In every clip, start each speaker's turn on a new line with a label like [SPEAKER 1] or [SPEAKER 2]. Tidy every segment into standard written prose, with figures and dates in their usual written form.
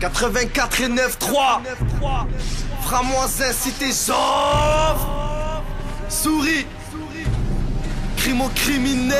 [SPEAKER 1] 84 et 9-3. Framoisin, cité Jove. Souris. Crimo criminel.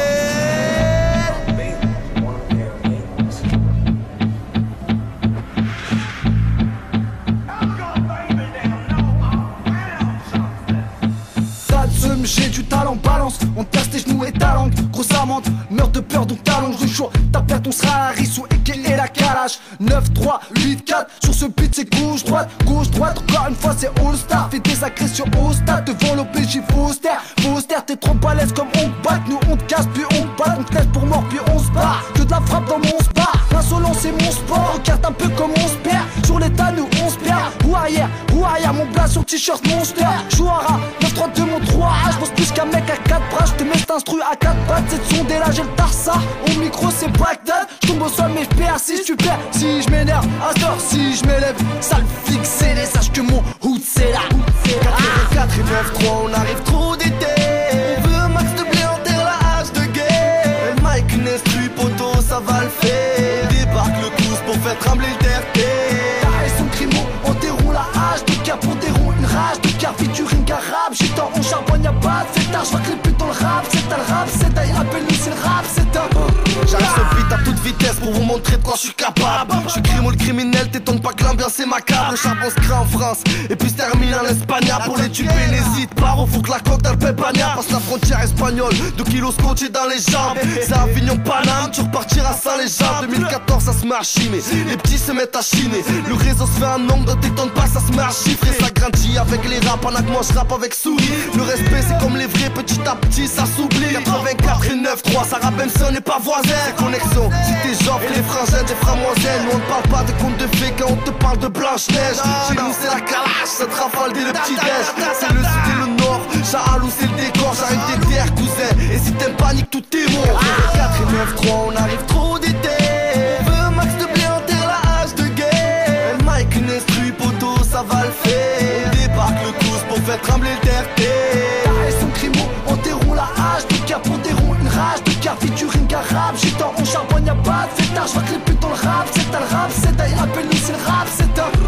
[SPEAKER 2] J'ai du talent, balance, on te casse tes genoux et ta langue. Grosse amende, meurt de peur donc t'allonges le choix. Ta perte on sera à Rissou et la calage. 9-3, 8-4, sur ce beat c'est gauche-droite. Gauche-droite, encore une fois c'est all-star. Fais des agressions au stade, devant l'OPJ Foster. Foster, t'es trop balèze comme on te bat. Nous on te casse puis on te bat, on te laisse pour mort puis on se bat. Que de la frappe dans mon spa, l'insolence c'est mon sport. Regarde un peu comme on se perd, sur l'état nous on se perd. Ou arrière, mon blas sur t-shirt monster. Jouara, 9-3-2 mon 3. Je pense plus qu'un mec à 4 bras, je te mets cet instru à 4 pattes. Cette sonde là j'ai le tarsa, au micro c'est Bagdad. Je tombe au sol mais je perds si tu perds. Si je m'énerve, à tort si je m'élève. Sale fixé, les sache que mon hood c'est là.
[SPEAKER 1] 84 et 9-3, on arrive trop d'été. On veut un max de blé en terre, la hache de guerre. Mike, une instru poteau, ça va le faire. On débarque le pouce pour faire trembler le terre-terre.
[SPEAKER 2] T'as son crimo, on déroule la hache de car pour déroule une rage de car featuring arabe. J'étais en charbon, y'a pas de fêtard, j'vois que les putes dans le rap. C'est un rap, c'est un appelle-nous c'est le rap, c'est un.
[SPEAKER 1] J'arrive sur beat à toute vitesse pour vous montrer de quoi je suis capable. Je suis crimo le criminel, t'étonnes pas que l'ambiance est macabre. Le charbon se crée en France et puis se termine en Espagne. Pour les tuer n'hésite pas, au fond que la côte elle pépania. Passe la frontière espagnole, 2 kilos scotchés dans les jambes. C'est Avignon Paname, tu repartiras sans les jambes. 2014 ça se met à chiner, les petits se mettent à chiner. Le réseau se fait un nombre, t'étonnes pas ça se met à chiffrer. Ça grandit avec les raps, pendant que moi je rappe avec souris. Le respect c'est comme les vrais, petit à petit ça s'oublie. 84 et 9-3, ça rappe même si on n'est pas voisins. Connexion, si t'es genre les frangins, des framoisins. Nous on ne parle pas de contes de fées quand on te parle de Blanche-Neige. Chez nous c'est la calache, ça te rafale dès le petit-déj. C'est le sud et le nord, Chahalou c'est le décor. J'arrive des terres cousin, et si t'aimes panique tout est mort. 4 et 9-3, on arrive trop d'été. On veut un max de blé en terre, la hache de guerre. Mike, une instru poteau, ça va le faire. On débarque le pouce pour faire trembler le terre-terre.
[SPEAKER 2] T'as son crimo, on déroule la hache de car pour déroule une rage de car featuring arabe. J'étais en charbon, y'a pas de fêtard, j'vois que les putes dans le rap. C'est un rap, c'est un appelle-nous c'est le rap, c'est un.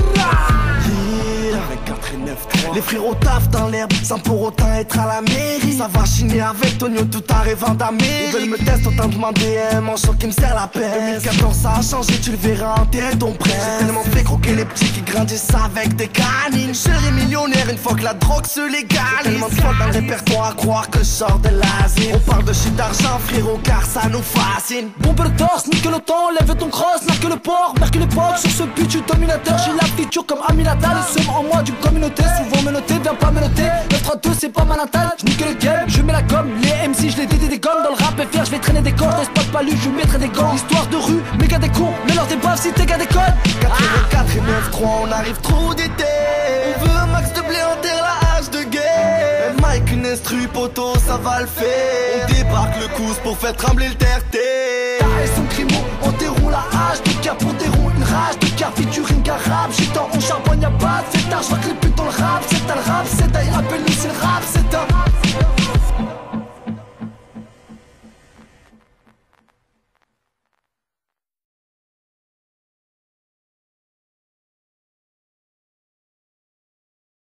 [SPEAKER 1] 84 et 9-3.
[SPEAKER 2] Les frérots taffent dans l'herbe sans pour autant être à la mairie. Ça va chiner avec Tonio tout arrivant d'Amérique. Ils veulent me tester, autant demander un manchot qui me sert la peste. 2014 ça a changé, tu le verras enterrer ton prêt. J'ai tellement fait croquer les petits qui grandissent avec des canines. Je serai millionnaire une fois que la drogue se légalise. Tellement de fois dans le répertoire à croire que je sors de l'asile. On parle de shit d'argent frérot car ça nous fascine. Bombe le torse, nique le temps, lève ton cross, marque le port, marque l'époque. Sur ce but tu dominateur, j'ai la feature comme Aminata. Le seum en moi d'une communauté, souvent me noter, viens pas me noter. 9-3-2 c'est pas ma natale, je nique le game, je mets la gomme. Les MC je les dédie des gommes, dans le rap FR je vais traîner des cordes. Spot pas lu, je mettrai des gants. Histoire de rue, méga des cons, mais leur des baffes si t'es gars des codes.
[SPEAKER 1] 84 et 9-3, on arrive trop d'été. On veut un max de blé en terre, la hache de guerre. Mike, une instru poteau, ça va le faire. On débarque le couce pour faire trembler le terre-terre.
[SPEAKER 2] T'as son crimo, on déroule la hache de car pour déroule une rage de car featuring arabe. J'étais en charbon, y'a pas de fêtard, j'vois que les putes dans le rap. C'est un rap, c'est un